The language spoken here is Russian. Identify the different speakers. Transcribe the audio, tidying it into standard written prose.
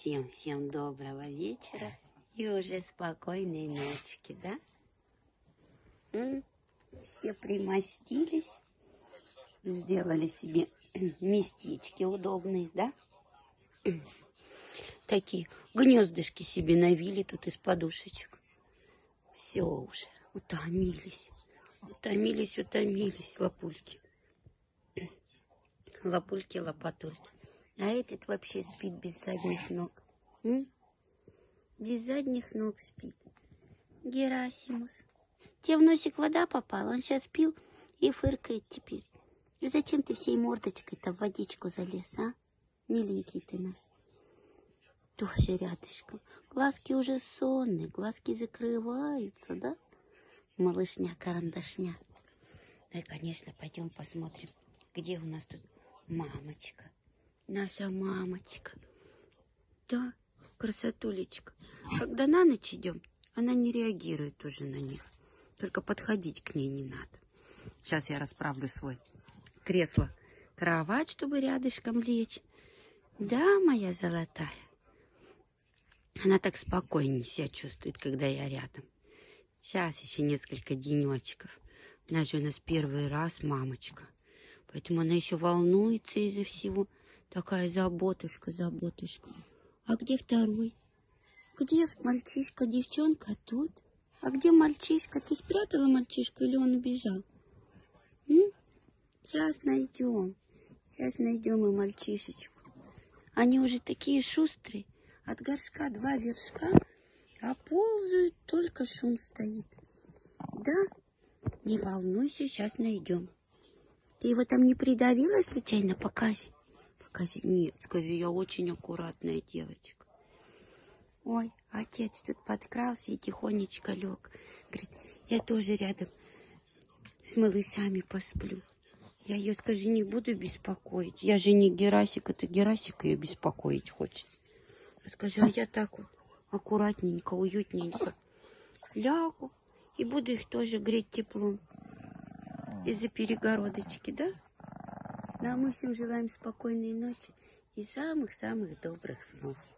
Speaker 1: Всем доброго вечера и уже спокойной ночки, да? Все примостились, сделали себе местечки удобные, да? Такие гнездышки себе навили тут из подушечек. Все уже, утомились, лапульки. Лапульки-лопатульки. А этот вообще спит без задних ног. Без задних ног спит. Герасимус. Тебе в носик вода попала, он сейчас пил и фыркает теперь. И зачем ты всей мордочкой-то в водичку залез, а? Миленький ты наш. Тоже рядышком. Глазки уже сонные, глазки закрываются, да? Малышня-карандашня. Ну и, конечно, пойдем посмотрим, где у нас тут мамочка. Наша мамочка. Да, красотулечка. Когда на ночь идем, она не реагирует уже на них. Только подходить к ней не надо. Сейчас я расправлю свой кресло-кровать, чтобы рядышком лечь. Да, моя золотая. Она так спокойнее себя чувствует, когда я рядом. Сейчас еще несколько денечков. Она же у нас первый раз мамочка. Поэтому она еще волнуется из-за всего. Такая заботушка. А где второй? Где мальчишка, девчонка тут? А где мальчишка? Ты спрятала мальчишку или он убежал? Сейчас найдем. Сейчас найдем и мальчишечку. Они уже такие шустрые. От горшка 2 вершка, а ползают, только шум стоит. Да? Не волнуйся, сейчас найдем. Ты его там не придавила случайно? Покажи. Нет, скажи, я очень аккуратная девочка. Ой, отец тут подкрался и тихонечко лег. Говорит, я тоже рядом с малышами посплю. Я ее, скажи, не буду беспокоить. Я же не Герасик, это Герасик ее беспокоить хочет. Скажи, а я так вот аккуратненько, уютненько лягу и буду их тоже греть теплом из-за перегородочки, да? Ну, а мы всем желаем спокойной ночи и самых-самых добрых снов.